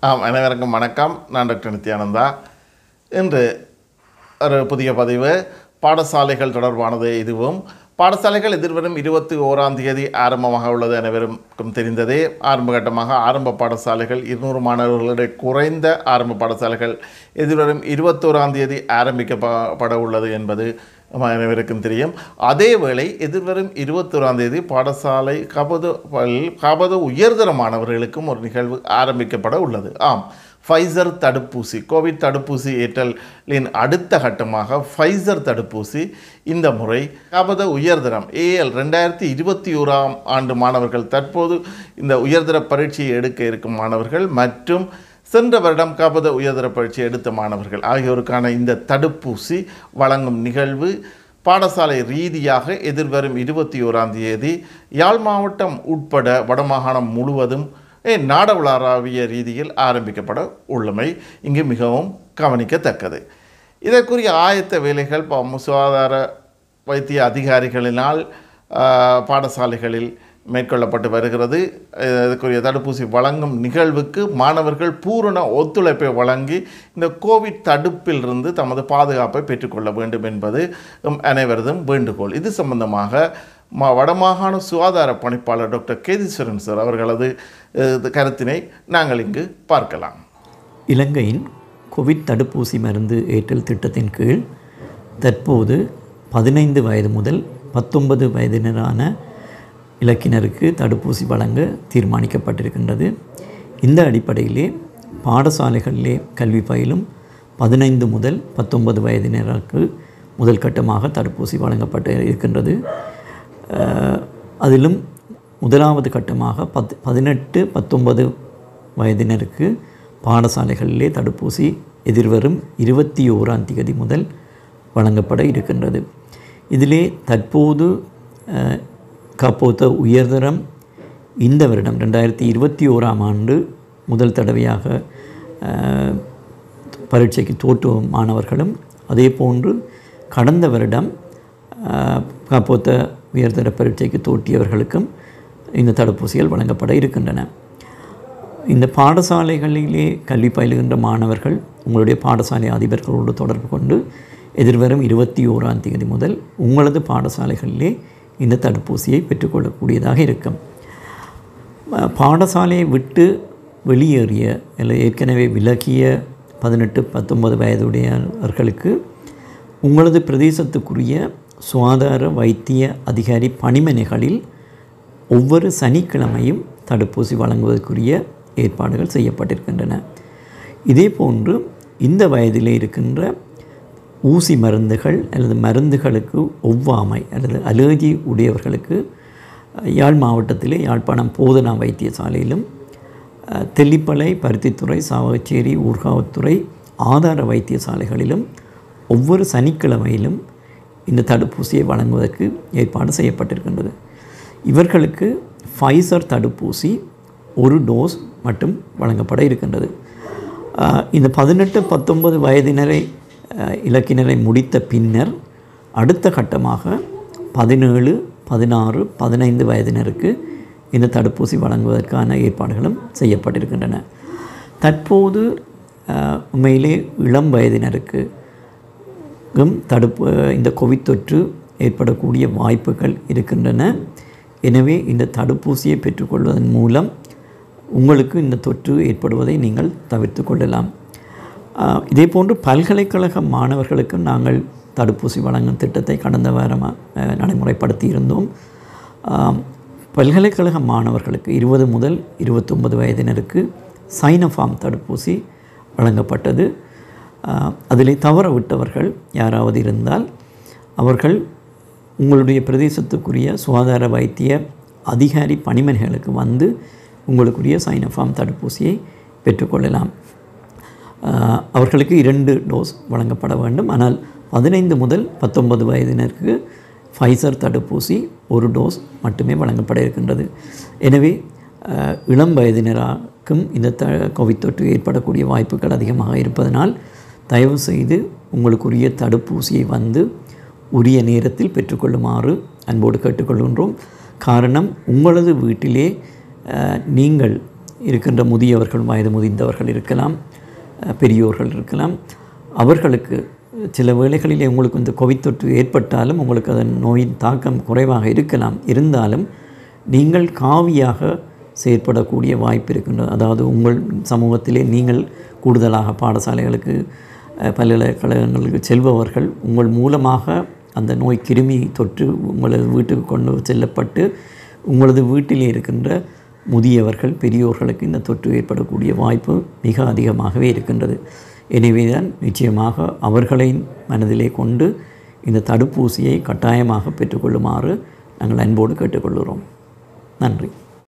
அனைவருக்கும் வணக்கம். நான் டாக்டர் நித்யானந்தா. இன்று ஒரு புதிய பதிவு பாடசாலைகள் தொடர்பானது. இதுவும் பாடசாலைகள் எதிர்வரும் 21ஆம் தேதி ஆரம்பமாக உள்ளது. அனைவருக்கும் தெரிந்ததே. ஆரம்பகட்டமாக ஆரம்ப பாடசாலைகள் 200 மாணவர்களுடைய குறைந்த ஆரம்ப பாடசாலைகள் எதிர்வரும் 21ஆம் தேதி ஆரம்பிக்கப்பட உள்ளது என்பது அனைவருக்கும் தெரியும். அதேவேளை எதிர்வரும் 21ஆம் தேதி பாடசாலை காபது உயர்தர மாணவர்களுக்கும் ஒரு நிகழ்வு ஆரம்பிக்கப்பட உள்ளது. ஃபைசர் தடுப்பூசி, கோவிட் தடுப்பூசி ஏற்றலின் அடுத்த கட்டமாக ஃபைசர் தடுப்பூசி இந்த முறை காபத உயர்தரம் AL 2021ஆம் ஆண்டு மாணவர்கள், தற்போது இந்த உயர்தர பரீட்சையை எடுக்க இருக்கும் மாணவர்கள் மற்றும் சென்ற வருடம் காபத உயர்தர பரீட்சை எடுத்த மாணவர்கள் ஆகியோருக்கான இந்த தடுப்பூசி வழங்கும் நிகழ்வு பாடசாலை ரீதியாக எதிர்வரும் 21ஆம் தேதி யாழ் மாவட்டம் உட்பட வடமாகாணம் முழுவதும் நாடளாவிய ரீதியில் ஆரம்பிக்கப்பட உள்ளமை இங்கு மிகவும் கவனிக்கத்தக்கது. இதற்குரிய ஆயத்த வேலைகள் சுகாதார வைத்திய அதிகாரிகளினால் பாடசாலைகளில் மேற்கொள்ளப்பட்டு வருகிறது. இதற்குரிய தடுப்பூசி வழங்கும் நிகழ்வுக்கு மாணவர்கள் பூரண ஒத்துழைப்பை வழங்கி இந்த கோவிட் தடுப்பிலிருந்து தமது பாதுகாப்பை பெற்றுக்கொள்ள வேண்டும் என்பது அனைவரதும் வேண்டுகோள். இது சம்பந்தமாக வடமாகாண சுகாதார பணிப்பாளர் டாக்டர் கேதீஸ்வரன் சார் அவர்களது கருத்தினை நாங்கள் இங்கு பார்க்கலாம். இலங்கையின் கோவிட் தடுப்பூசி மருந்து ஏற்றல் திட்டத்தின் கீழ் தற்போது 15 வயது முதல் 19 வயதினரான இலக்கினருக்கு தடுப்பூசி வழங்க தீர்மானிக்கப்பட்டிருக்கின்றது. இந்த அடிப்படையிலே பாடசாலைகளிலே கல்வி பயிலும் 15 முதல் 19 வயதினருக்கு முதல் கட்டமாக தடுப்பூசி வழங்கப்பட்டு இருக்கின்றது. அதிலும் முதலாவது கட்டமாக 18-19 வயதினருக்கு பாடசாலைகளிலே தடுப்பூசி எதிர்வரும் 21ஆம் தேதி முதல் வழங்கப்பட இருக்கின்றது. இதிலே தற்போது காப்போத்த உயர்தரம் இந்த வருடம் 2021ஆம் ஆண்டு முதல் தடவையாக பரீட்சைக்கு தோற்றும் மாணவர்களும், அதே போன்று கடந்த வருடம் காப்போத்த உயர்தர பரீட்சைக்கு தோற்றியவர்களுக்கும் இந்த தடுப்பூசிகள் வழங்கப்பட இருக்கின்றன. இந்த பாடசாலைகளிலே கல்வி பயிலுகின்ற மாணவர்கள் உங்களுடைய பாடசாலை அதிபர்களோடு தொடர்பு கொண்டு எதிர்வரும் 21ஆம் தேதி முதல் உங்களது பாடசாலைகளிலே இந்த தடுப்பூசியை பெற்றுக்கொள்ளக்கூடியதாக இருக்கும். பாடசாலையை விட்டு வெளியேறிய இல்லை ஏற்கனவே விலகிய 18-19 வயதுடையவர்களுக்கு உங்களது பிரதேசத்துக்குரிய சுகாதார வைத்திய அதிகாரி பணிமனைகளில் ஒவ்வொரு சனிக்கிழமையும் தடுப்பூசி வழங்குவதற்குரிய ஏற்பாடுகள் செய்யப்பட்டிருக்கின்றன. இதே போன்று இந்த வயதிலே இருக்கின்ற ஊசி மருந்துகள் அல்லது மருந்துகளுக்கு ஒவ்வாமை அல்லது அலர்ஜி உடையவர்களுக்கு யாழ் மாவட்டத்திலே யாழ்ப்பாணம் போதனா வைத்தியசாலையிலும் தெல்லிப்பளை, பருத்தித்துறை, சாவகச்சேரி, ஊர்காவத்துறை ஆதார வைத்தியசாலைகளிலும் ஒவ்வொரு சனிக்கிழமையிலும் இந்த தடுப்பூசியை வழங்குவதற்கு ஏற்பாடு செய்யப்பட்டிருக்கின்றது. இவர்களுக்கு ஃபைசர் தடுப்பூசி 1 டோஸ் மட்டும் வழங்கப்பட இருக்கின்றது. இந்த 18-19 வயதினரை இலக்கினரை முடித்த பின்னர் அடுத்த கட்டமாக 17, 16, 15 வயதினருக்கு இந்த தடுப்பூசி வழங்குவதற்கான ஏற்பாடுகளும் செய்யப்பட்டிருக்கின்றன. தற்போது உண்மையிலே இளம் வயதினருக்கு இந்த கோவிட் தொற்று ஏற்படக்கூடிய வாய்ப்புகள் இருக்கின்றன. எனவே இந்த தடுப்பூசியை பெற்றுக்கொள்வதன் மூலம் உங்களுக்கு இந்த தொற்று ஏற்படுவதை நீங்கள் தவிர்த்து கொள்ளலாம். இதே போன்று பல்கலைக்கழக மாணவர்களுக்கு நாங்கள் தடுப்பூசி வழங்கும் திட்டத்தை கடந்த வாரமாக நடைமுறைப்படுத்தி இருந்தோம். பல்கலைக்கழக மாணவர்களுக்கு 20 முதல் 29 வயதினருக்கு சைனோஃபார்ம் தடுப்பூசி வழங்கப்பட்டது. அதில் தவற விட்டவர்கள் யாராவது இருந்தால் அவர்கள் உங்களுடைய பிரதேசத்துக்குரிய சுகாதார வைத்திய அதிகாரி பணிமனைகளுக்கு வந்து உங்களுக்குரிய சைனோஃபார்ம் தடுப்பூசியை பெற்றுக்கொள்ளலாம். அவர்களுக்கு 2 டோஸ் வழங்கப்பட வேண்டும். ஆனால் 15 முதல் 19 வயதினருக்கு ஃபைசர் தடுப்பூசி 1 டோஸ் மட்டுமே வழங்கப்பட இருக்கின்றது. எனவே இளம் வயதினருக்கும் இந்த கோவிட் தொற்று ஏற்படக்கூடிய வாய்ப்புகள் அதிகமாக இருப்பதனால் தயவு செய்து உங்களுக்குரிய தடுப்பூசியை வந்து உரிய நேரத்தில் பெற்றுக்கொள்ளுமாறு அன்போடு கேட்டுக்கொள்கின்றோம். காரணம், உங்களது வீட்டிலே நீங்கள் இருக்கின்ற முதியவர்கள், வயது முதிர்ந்தவர்கள் இருக்கலாம், பெரியோர்கள் இருக்கலாம். அவர்களுக்கு சில வேளைகளிலே உங்களுக்கு இந்த கோவிட் தொற்று ஏற்பட்டாலும் உங்களுக்கு அதன் நோயின் தாக்கம் குறைவாக இருக்கலாம். இருந்தாலும் நீங்கள் காவியாக செயற்படக்கூடிய வாய்ப்பு இருக்கின்றது. அதாவது உங்கள் சமூகத்திலே நீங்கள் கூடுதலாக பாடசாலைகளுக்கு, பல்கலைக்கழகங்களுக்கு செல்பவர்கள் உங்கள் மூலமாக அந்த நோய் கிருமி தொற்று உங்களது வீட்டுக்கு கொண்டு செல்லப்பட்டு உங்களது வீட்டிலே இருக்கின்ற முதியவர்கள், பெரியோர்களுக்கு இந்த தொற்று ஏற்படக்கூடிய வாய்ப்பு மிக அதிகமாகவே இருக்கின்றது. எனவே தான் நிச்சயமாக அவர்களை மனதிலே கொண்டு இந்த தடுப்பூசியை கட்டாயமாக பெற்றுக்கொள்ளுமாறு நாங்கள் அன்போடு கேட்டுக்கொள்கிறோம். நன்றி.